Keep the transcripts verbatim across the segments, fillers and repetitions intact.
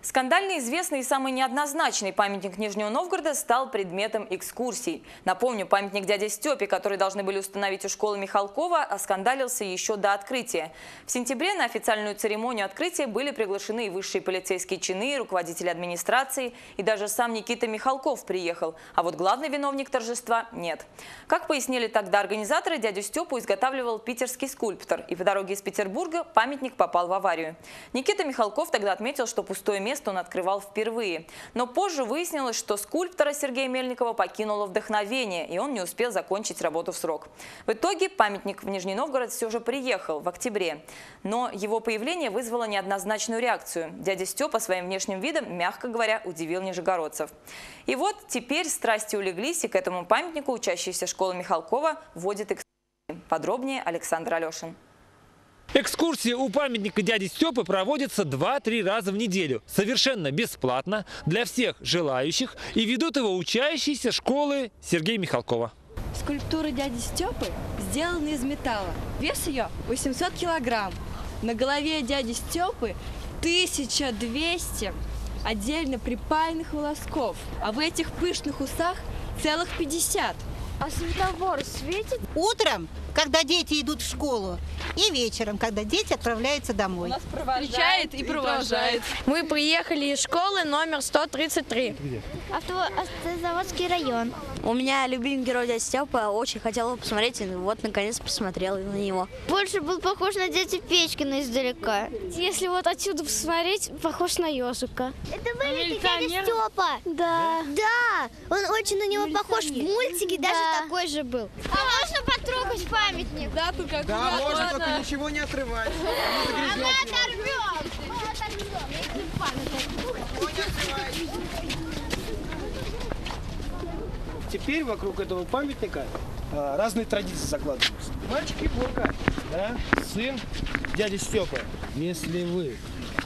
Скандально известный и самый неоднозначный памятник Нижнего Новгорода стал предметом экскурсий. Напомню, памятник дяде Степе, который должны были установить у школы Михалкова, оскандалился еще до открытия. В сентябре на официальную церемонию открытия были приглашены и высшие полицейские чины, и руководители администрации, и даже сам Никита Михалков приехал. А вот главный виновник торжества нет. Как пояснили тогда организаторы, дядю Степу изготавливал питерский скульптор, и по дороге из Петербурга памятник попал в аварию. Никита Михалков тогда отметил, что пустое место он открывал впервые. Но позже выяснилось, что скульптора Сергея Мельникова покинуло вдохновение, и он не успел закончить работу в срок. В итоге памятник в Нижний Новгород все же приехал в октябре. Но его появление вызвало неоднозначную реакцию. Дядя Степа своим внешним видом, мягко говоря, удивил нижегородцев. И вот теперь страсти улеглись, и к этому памятнику учащиеся школы Михалкова вводят экскурсии. Подробнее Александр Алешин. Экскурсии у памятника дяди Степы проводятся два-три раза в неделю. Совершенно бесплатно для всех желающих. И ведут его учащиеся школы Сергея Михалкова. Скульптура дяди Степы сделана из металла. Вес ее восемьсот килограмм. На голове дяди Степы тысяча двести отдельно припаянных волосков. А в этих пышных усах целых пятьдесят. А светофор светит? Утром, когда дети идут в школу, и вечером, когда дети отправляются домой. Нас провожает и провожает. Мы приехали из школы номер сто тридцать три. Авто... Автозаводский район. У меня любимый герой дядя Степа, очень хотела посмотреть, и вот наконец посмотрела на него. Больше был похож на дядю Печкина издалека. Если вот отсюда посмотреть, похож на ежика. Это вылитый дядя Степа. Да. Да, он очень на него похож. В мультике даже такой же был. А можно потрогать памятник? Да, только Да, можно, только ничего не отрывать. А мы оторвем. Теперь вокруг этого памятника а, разные традиции закладываются. Мальчик Егорка, да, сын дяди Степы. Если вы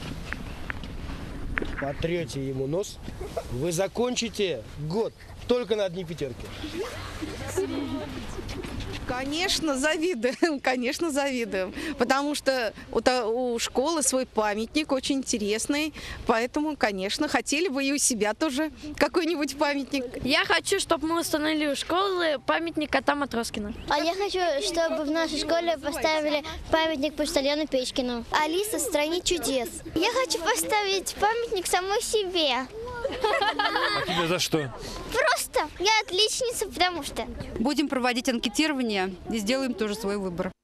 потрете ему нос, вы закончите год только на одни пятерки. Конечно, завидуем, конечно, завидуем, потому что у школы свой памятник очень интересный, поэтому, конечно, хотели бы и у себя тоже какой-нибудь памятник. Я хочу, чтобы мы установили у школы памятник кота Матроскина. А я хочу, чтобы в нашей школе поставили памятник почтальону Печкину. Алиса в стране чудес. Я хочу поставить памятник самой себе. А тебе за что? Просто я отличница, потому что. Будем проводить анкетирование и сделаем тоже свой выбор.